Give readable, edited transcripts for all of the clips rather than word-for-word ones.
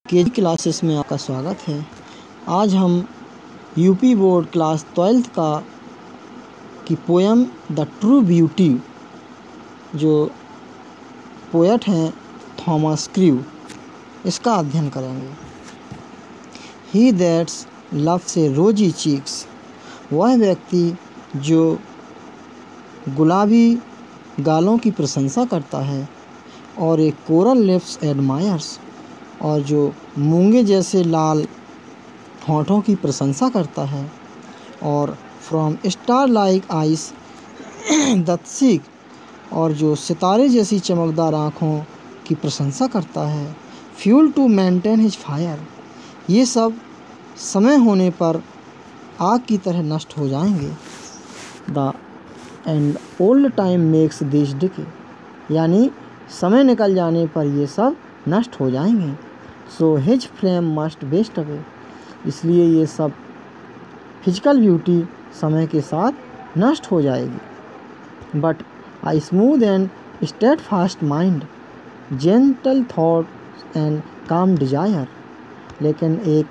KG classes में आपका स्वागत है। आज हम यूपी बोर्ड क्लास 12th की पोएम द ट्रू ब्यूटी, जो पोएट हैं थॉमस क्रू, इसका अध्ययन करेंगे। ही दैट्स लव्स ए रोजी चीक्स, वह व्यक्ति जो गुलाबी गालों की प्रशंसा करता है, और एक कोरल लिप्स एडमायर्स, और जो मूंगे जैसे लाल होठों की प्रशंसा करता है, और from star like eyes that seek, और जो सितारे जैसी चमकदार आँखों की प्रशंसा करता है। Fuel to maintain his fire, ये सब समय होने पर आग की तरह नष्ट हो जाएंगे। The end old time makes this decay, यानी समय निकल जाने पर ये सब नष्ट हो जाएंगे। So his flame must waste away, इसलिए ये सब फिजिकल ब्यूटी समय के साथ नष्ट हो जाएगी। But I smooth and steadfast mind, gentle thought and calm desire, लेकिन एक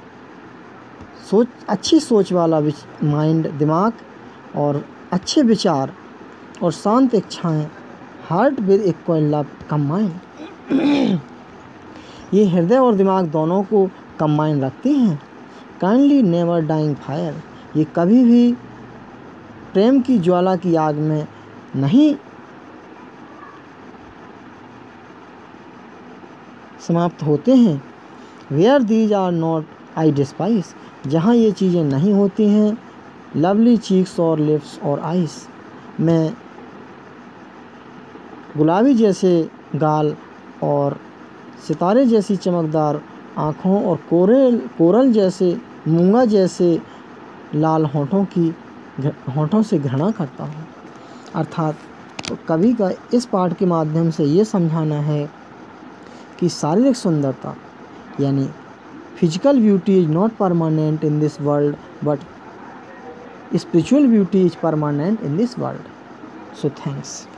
अच्छी सोच वाला माइंड, दिमाग, और अच्छे विचार और शांत इच्छाएं, heart with equal love combine, ये हृदय और दिमाग दोनों को कंबाइन रखती हैं। काइंडली नेवर डाइंग फायर, ये कभी भी प्रेम की ज्वाला की आग में नहीं समाप्त होते हैं। Where these are not I despise, जहाँ ये चीज़ें नहीं होती हैं, लवली चीक्स और लिप्स और आइस, में गुलाबी जैसे गाल और सितारे जैसी चमकदार आँखों और कोरल जैसे मूंगा जैसे लाल होठों से घृणा करता हूँ। अर्थात तो कवि का इस पाठ के माध्यम से ये समझाना है कि शारीरिक सुंदरता यानी physical beauty is not permanent in this world, but spiritual beauty is permanent in this world. So thanks.